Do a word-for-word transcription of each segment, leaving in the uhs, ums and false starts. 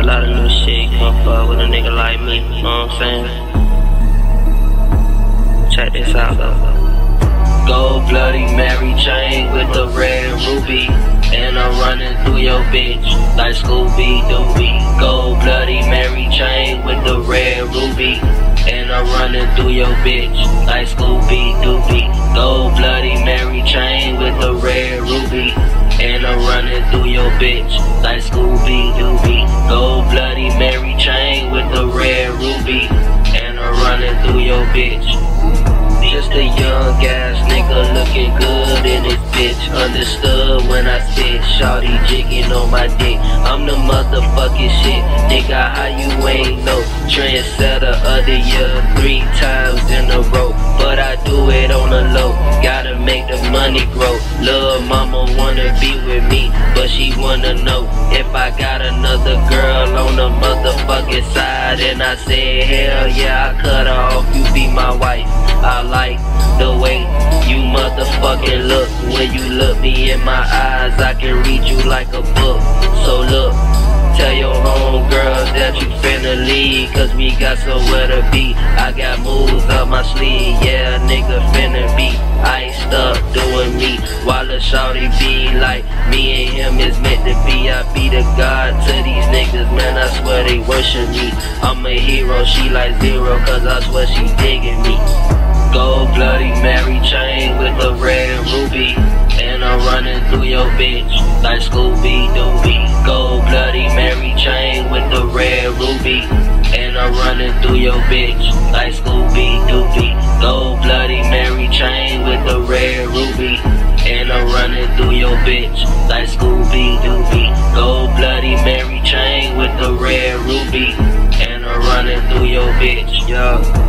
lot of new shit, you can't fuck with a nigga like me, you know what I'm saying? Check this out though. Gold Bloody Mary chain with the red ruby, and I'm running through your bitch like Scooby-Dooby. Gold Bloody Mary chain with the red ruby, and I'm running through your bitch like Scooby-Dooby. Gold Bloody Mary chain with the red ruby, and I'm running through your bitch like Scooby-Dooby. Gold Bloody Mary chain with the red ruby, and I'm running through your bitch. Just a young ass nigga looking good in his bitch. Understood when I said shawty jigging on my dick. I'm the motherfucking shit, nigga, how you ain't know? Trendsetter of the year three times in a row, but I do it on the low. Gotta make the money grow. Lil' mama wanna be with me, but she wanna know if I got another girl on the motherfucking side. And I said hell yeah, I cut her off, you be my wife. I like the way you motherfucking look. When you look me in my eyes, I can read you like a book. So look, tell your homegirls that you finna leave, cause we got somewhere to be. I got moves up my sleeve, yeah, nigga finna be iced up doing me, while the shawty be like me and him is meant to be. I be the god to these niggas, man, I swear they worship me. I'm a hero, she like zero, cause I swear she digging me. Gold Bloody Mary chain with the red ruby, and I'm running through your bitch like Scooby-Dooby. Gold Bloody Mary chain with the red ruby, and I'm running through your bitch like Scooby-Dooby. Gold Bloody Mary chain with the red ruby, and I'm running through your bitch like Scooby-Dooby. Gold Bloody Mary chain with the red ruby, and I'm running through your bitch, yo.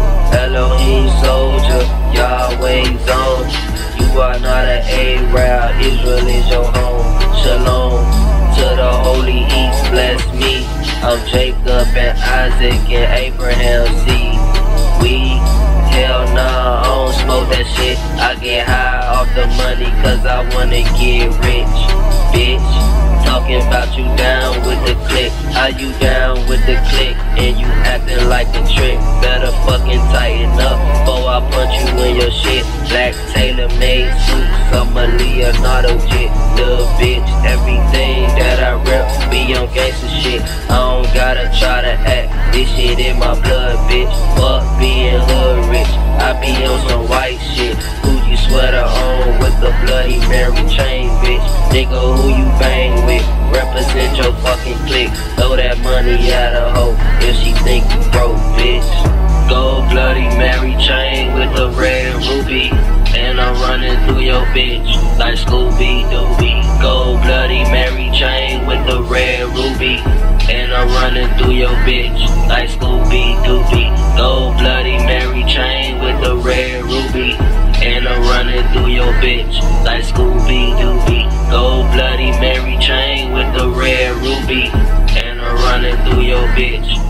Elohim soldier, Yahweh's on. You are not an Arab, Israel is your home. Shalom to the Holy East, bless me. I'm Jacob and Isaac and Abraham's seed. We, hell nah, I don't smoke that shit. I get high off the money cause I wanna get rich, bitch. Talking about you down with the click, how you down with the click, and you acting like a trick. Better fucking tighten up, before I punch you in your shit. Black tailor-made suits, I'm a Leonardo jit. Little bitch, everything that I rep be on gangsta shit. I don't gotta try to act, this shit in my blood, bitch. Fuck being hood rich, I be on some white shit. Who you sweater on with the Bloody Mary chain, bitch? Nigga, who you bang with? Represent your fucking clique. Throw that money at a hoe if she think you broke, bitch. Gold Bloody Mary chain with the red ruby, and I'm running through your bitch like Scooby-Dooby. Gold Bloody Mary chain with the red ruby, and I'm running through your bitch like Scooby-Dooby. Gold Bloody Mary chain with the red ruby, and I'm running through your bitch like Scooby-Dooby. Gold Bloody Mary chain with the red ruby, and I'm running through your bitch